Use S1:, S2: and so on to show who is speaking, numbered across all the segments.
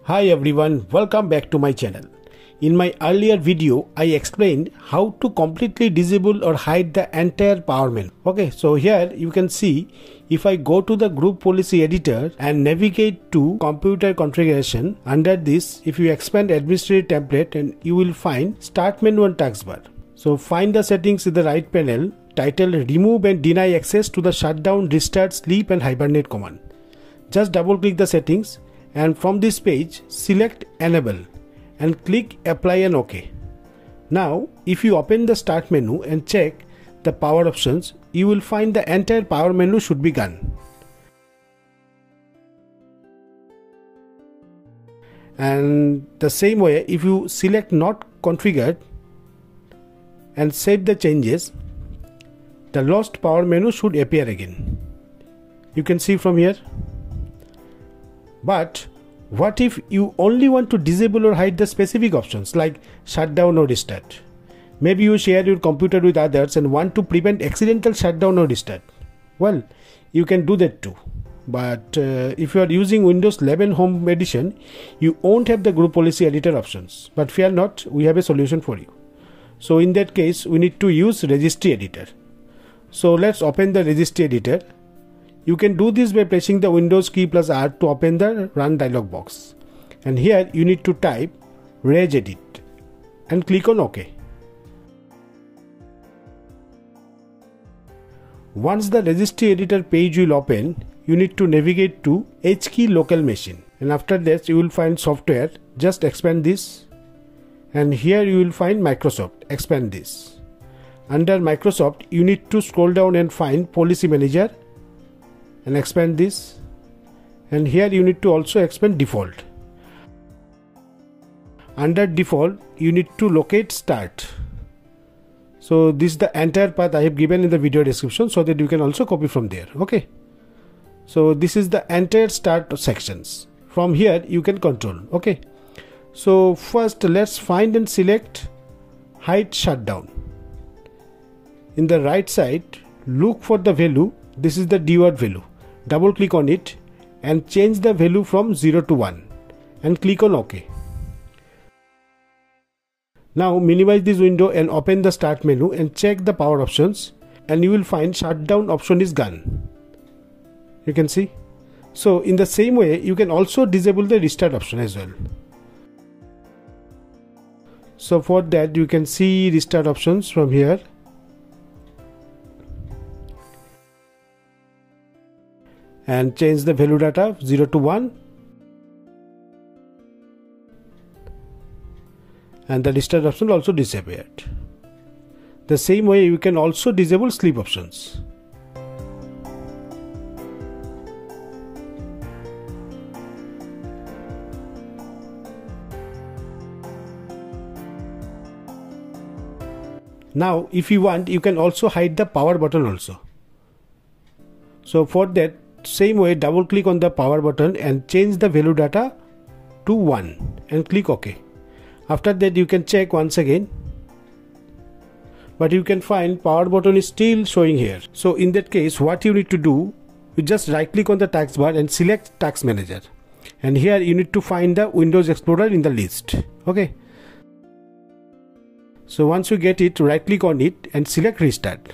S1: Hi everyone, welcome back to my channel. In my earlier video, I explained how to completely disable or hide the entire power menu. Okay, so here you can see if I go to the group policy editor and navigate to computer configuration, under this if you expand administrative template and you will find start menu and taskbar. So find the settings in the right panel titled remove and deny access to the shutdown, restart, sleep and hibernate command. Just double click the settings and from this page select enable and click apply and OK. Now if you open the start menu and check the power options, you will find the entire power menu should be gone. And the same way, if you select not configured and save the changes, the lost power menu should appear again. You can see from here. But what if you only want to disable or hide the specific options like shutdown or restart? Maybe you share your computer with others and want to prevent accidental shutdown or restart. Well, you can do that too. But if you are using Windows 11 Home Edition, you won't have the group policy editor options. But fear not, we have a solution for you. So in that case, we need to use Registry editor. So let's open the Registry editor. You can do this by pressing the Windows key plus R to open the Run dialog box. And here you need to type regedit and click on OK. Once the Registry editor page will open, you need to navigate to H key local machine. And after that you will find software. Just expand this. And here you will find Microsoft. Expand this. Under Microsoft, you need to scroll down and find PolicyManager. And expand this, and here you need to also expand default. Under default you need to locate start. So this is the entire path I have given in the video description so that you can also copy from there. Okay, so this is the entire start sections. From here you can control. Okay, so first let's find and select Hide Shutdown. In the right side, look for the value. This is the dword value. Double click on it and change the value from 0 to 1 and click on OK. Now minimize this window and open the start menu and check the power options, and you will find shutdown option is gone. You can see. So in the same way you can also disable the restart option as well. So for that you can see restart options from here. And change the value data 0 to 1, and the restart option also disappeared. The same way you can also disable sleep options. Now if you want, you can also hide the power button also. So for that, same way, double click on the power button and change the value data to 1 and click OK. After that you can check once again, but you can find power button is still showing here. So in that case what you need to do, you just right click on the taskbar and select Task Manager, and here you need to find the Windows Explorer in the list. Okay, so once you get it, right click on it and select Restart.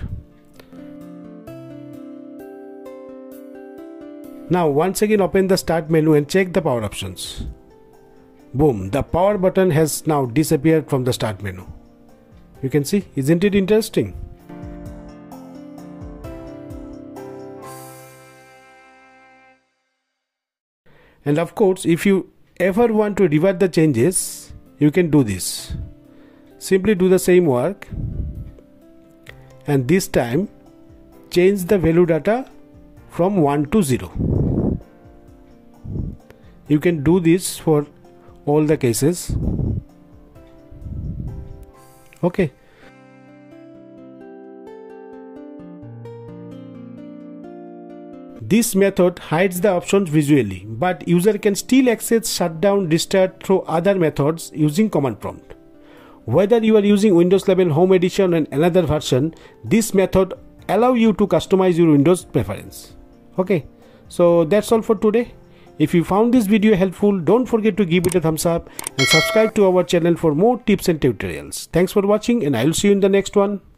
S1: Now once again open the start menu and check the power options. Boom, the power button has now disappeared from the start menu. You can see, isn't it interesting? And of course, if you ever want to revert the changes, you can do this. Simply do the same work, and this time change the value data from 1 to 0. You can do this for all the cases. Okay. This method hides the options visually, but user can still access shutdown, restart through other methods using command prompt. Whether you are using Windows 11 Home Edition and another version, this method allows you to customize your Windows preference. Okay, so that's all for today. If you found this video helpful, don't forget to give it a thumbs up and subscribe to our channel for more tips and tutorials. Thanks for watching, and I will see you in the next one.